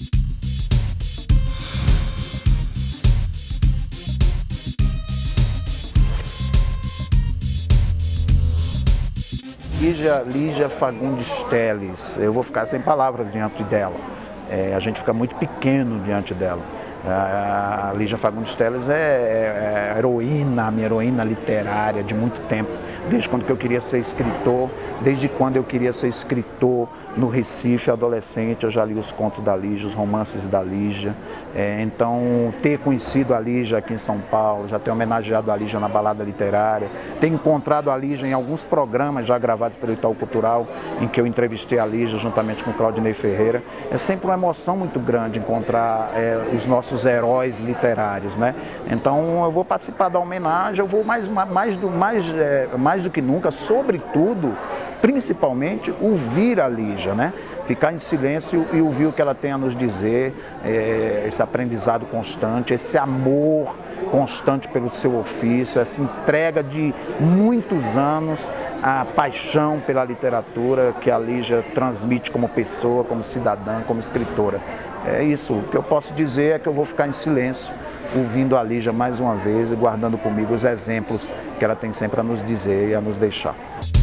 Lígia Fagundes Telles, eu vou ficar sem palavras diante dela. A gente fica muito pequeno diante dela. A Lígia Fagundes Telles é a minha heroína literária de muito tempo. Desde quando eu queria ser escritor, desde quando eu queria ser escritor no Recife, adolescente, eu já li os contos da Lígia, os romances da Lígia. Então, ter conhecido a Lígia aqui em São Paulo, já ter homenageado a Lígia na Balada Literária, ter encontrado a Lígia em alguns programas já gravados pelo Itaú Cultural, em que eu entrevistei a Lígia juntamente com o Claudinei Ferreira. É sempre uma emoção muito grande encontrar os nossos heróis literários, né? Então, eu vou participar da homenagem, eu vou mais do que nunca, sobretudo, principalmente, ouvir a Lígia, né? Ficar em silêncio e ouvir o que ela tem a nos dizer, esse aprendizado constante, esse amor constante pelo seu ofício, essa entrega de muitos anos, a paixão pela literatura que a Lígia transmite como pessoa, como cidadã, como escritora. É isso, o que eu posso dizer é que eu vou ficar em silêncio, ouvindo a Lígia mais uma vez e guardando comigo os exemplos que ela tem sempre a nos dizer e a nos deixar.